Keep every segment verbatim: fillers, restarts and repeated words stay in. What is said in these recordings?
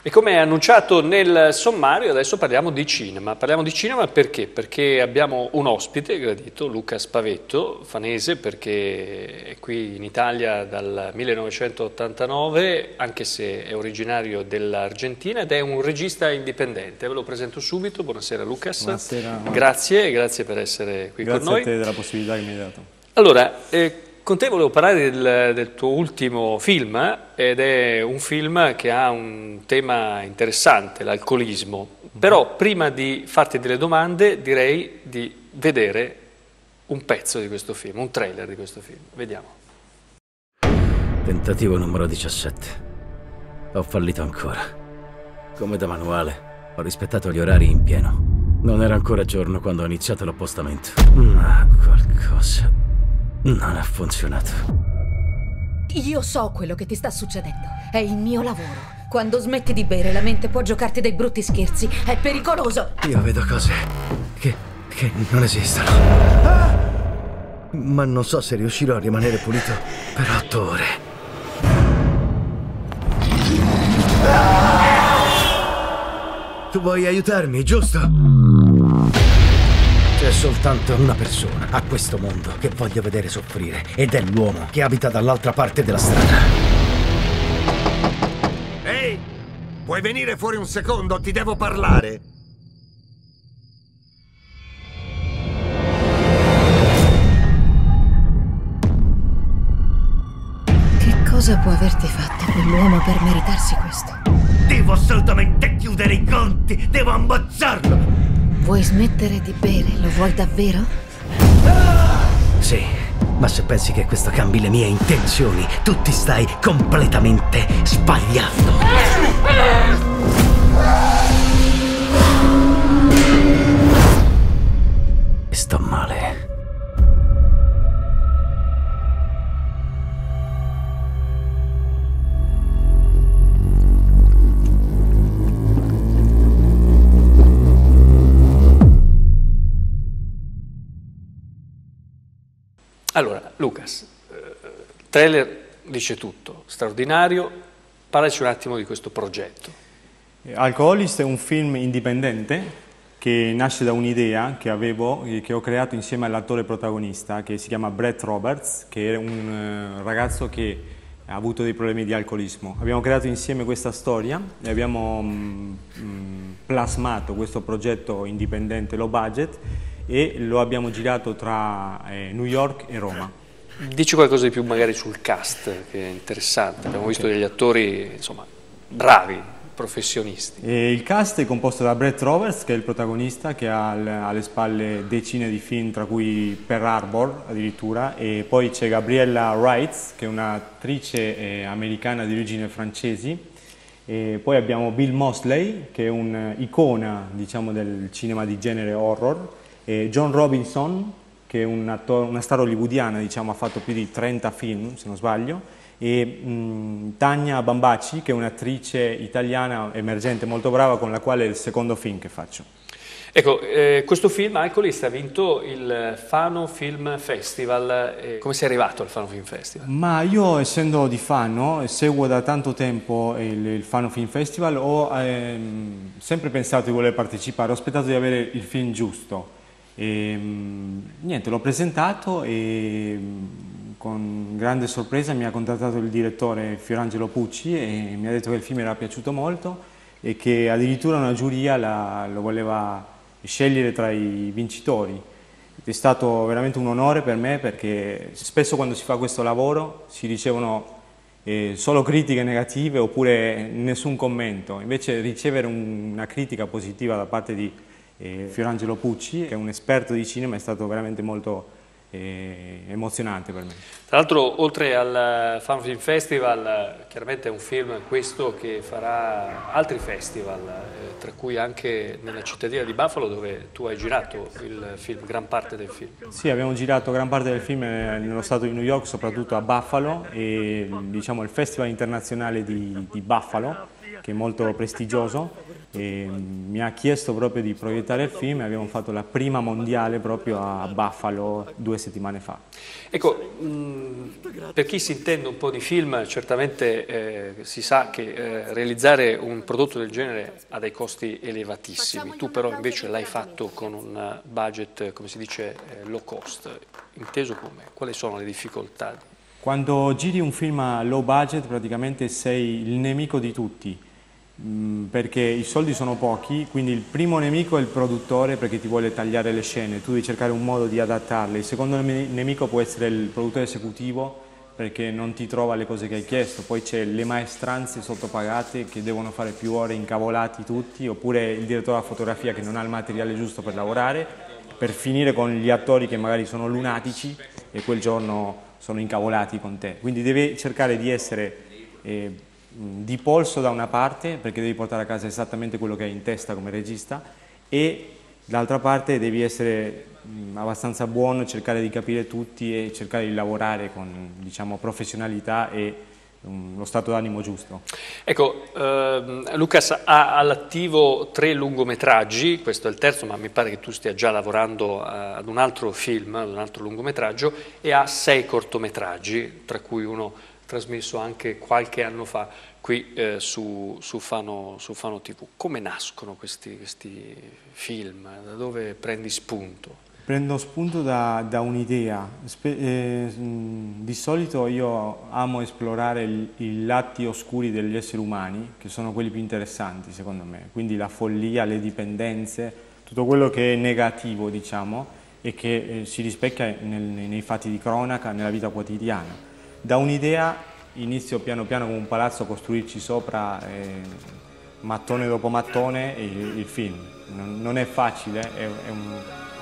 E come annunciato nel sommario, adesso parliamo di cinema. Parliamo di cinema perché? Perché abbiamo un ospite gradito, Luca Spavetto, fanese, perché è qui in Italia dal millenovecentottantanove, anche se è originario dell'Argentina, ed è un regista indipendente. Ve lo presento subito. Buonasera Lucas. Buonasera. Grazie, grazie per essere qui grazie con noi. Grazie a te della possibilità che mi hai dato. Allora, eh, con te volevo parlare del, del tuo ultimo film, ed è un film che ha un tema interessante, l'alcolismo. Però prima di farti delle domande direi di vedere un pezzo di questo film, un trailer di questo film. Vediamo. Tentativo numero diciassette. Ho fallito ancora. Come da manuale, ho rispettato gli orari in pieno. Non era ancora giorno quando ho iniziato l'appostamento. Ma qualcosa non ha funzionato. Io so quello che ti sta succedendo. È il mio lavoro. Quando smetti di bere, la mente può giocarti dei brutti scherzi. È pericoloso. Io vedo cose che, che non esistono. Ma non so se riuscirò a rimanere pulito per otto ore. Tu vuoi aiutarmi, giusto? C'è soltanto una persona a questo mondo che voglio vedere soffrire, ed è l'uomo che abita dall'altra parte della strada. Ehi! Puoi venire fuori un secondo? Ti devo parlare! Che cosa può averti fatto quell'uomo per meritarsi questo? Devo assolutamente chiudere i conti! Devo ammazzarlo! Vuoi smettere di bere? Lo vuoi davvero? Sì, ma se pensi che questo cambi le mie intenzioni, tu ti stai completamente sbagliando. Sto male. Allora, Lucas, il trailer dice tutto, straordinario. Parlaci un attimo di questo progetto. Alcoholist è un film indipendente che nasce da un'idea che avevo, che ho creato insieme all'attore protagonista, che si chiama Brett Roberts, che è un ragazzo che ha avuto dei problemi di alcolismo. Abbiamo creato insieme questa storia e abbiamo mh, mh, plasmato questo progetto indipendente low budget e lo abbiamo girato tra eh, New York e Roma. Dici qualcosa di più magari sul cast, che è interessante. Abbiamo visto degli attori, insomma, bravi, professionisti. E il cast è composto da Brett Roberts, che è il protagonista, che ha alle spalle decine di film, tra cui Pearl Harbor addirittura, e poi c'è Gabriella Wright, che è un'attrice eh, americana di origini francesi, e poi abbiamo Bill Moseley, che è un'icona, diciamo, del cinema di genere horror, e John Robinson, che è un attore, una star hollywoodiana, diciamo, ha fatto più di trenta film, se non sbaglio, e mh, Tania Bambacci, che è un'attrice italiana emergente molto brava, con la quale è il secondo film che faccio. Ecco, eh, questo film, Alcoholist, ha vinto il Fano Film Festival. Eh, come sei arrivato al Fano Film Festival? Ma io, essendo di Fano, seguo da tanto tempo il, il Fano Film Festival, ho ehm, sempre pensato di voler partecipare, ho aspettato di avere il film giusto. E, niente, l'ho presentato e con grande sorpresa mi ha contattato il direttore Fiorangelo Pucci e mi ha detto che il film era piaciuto molto e che addirittura una giuria la, lo voleva scegliere tra i vincitori. È stato veramente un onore per me, perché spesso quando si fa questo lavoro si ricevono eh, solo critiche negative oppure nessun commento. Invece ricevere un, una critica positiva da parte di E Fiorangelo Pucci, che è un esperto di cinema, è stato veramente molto eh, emozionante per me. Tra l'altro, oltre al Fano Film Festival, chiaramente è un film questo che farà altri festival, eh, tra cui anche nella cittadina di Buffalo, dove tu hai girato il film, gran parte del film. Sì, abbiamo girato gran parte del film nello stato di New York, soprattutto a Buffalo, e diciamo il Festival internazionale di, di Buffalo, che è molto prestigioso. e mi ha chiesto proprio di proiettare il film e abbiamo fatto la prima mondiale proprio a Buffalo due settimane fa. Ecco, mh, per chi si intende un po' di film, certamente eh, si sa che eh, realizzare un prodotto del genere ha dei costi elevatissimi. Tu però invece l'hai fatto con un budget, come si dice, eh, low cost. Inteso come? Quali sono le difficoltà? Quando giri un film a low budget praticamente sei il nemico di tutti, mh, perché i soldi sono pochi, quindi il primo nemico è il produttore perché ti vuole tagliare le scene, tu devi cercare un modo di adattarle, il secondo nemico può essere il produttore esecutivo perché non ti trova le cose che hai chiesto, poi c'è le maestranze sottopagate che devono fare più ore incavolati tutti, oppure il direttore della fotografia che non ha il materiale giusto per lavorare, per finire con gli attori che magari sono lunatici e quel giorno sono incavolati con te, quindi devi cercare di essere eh, di polso da una parte perché devi portare a casa esattamente quello che hai in testa come regista e dall'altra parte devi essere mh, abbastanza buono, cercare di capire tutti e cercare di lavorare con, diciamo, professionalità e um, lo stato d'animo giusto. Ecco, ehm, Lucas ha all'attivo tre lungometraggi, questo è il terzo, ma mi pare che tu stia già lavorando a, ad un altro film, ad un altro lungometraggio, e ha sei cortometraggi, tra cui uno trasmesso anche qualche anno fa qui eh, su, su, Fano, su Fano tivù. Come nascono questi, questi film? Da dove prendi spunto? Prendo spunto da, da un'idea. Eh, di solito io amo esplorare il, i lati oscuri degli esseri umani, che sono quelli più interessanti secondo me, quindi la follia, le dipendenze, tutto quello che è negativo, diciamo, e che eh, si rispecchia nel, nei fatti di cronaca, nella vita quotidiana. Da un'idea inizio piano piano come un palazzo a costruirci sopra eh, mattone dopo mattone il, il film. Non, non è facile, è, è, un,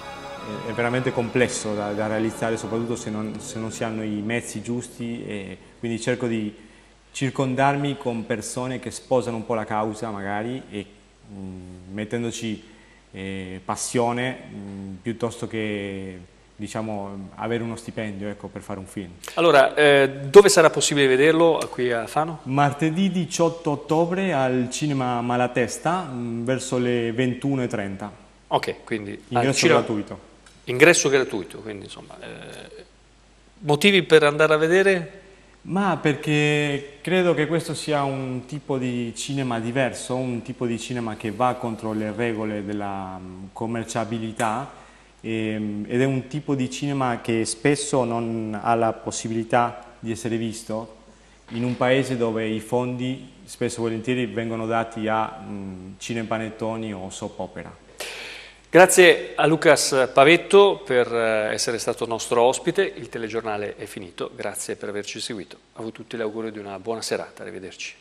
è veramente complesso da, da realizzare, soprattutto se non, se non si hanno i mezzi giusti, e quindi cerco di circondarmi con persone che sposano un po' la causa magari e mh, mettendoci eh, passione mh, piuttosto che, diciamo, avere uno stipendio, ecco, per fare un film. Allora, eh, dove sarà possibile vederlo qui a Fano? Martedì diciotto ottobre al Cinema Malatesta mh, verso le ventuno e trenta. Ok, quindi ingresso cinema... gratuito. Ingresso gratuito, quindi insomma, eh, motivi per andare a vedere? Ma perché credo che questo sia un tipo di cinema diverso, un tipo di cinema che va contro le regole della commerciabilità ed è un tipo di cinema che spesso non ha la possibilità di essere visto in un paese dove i fondi spesso e volentieri vengono dati a mh, cinepanettoni o soap opera. Grazie a Lucas Pavetto per essere stato nostro ospite, il telegiornale è finito, grazie per averci seguito. A voi tutti l'augurio di una buona serata, arrivederci.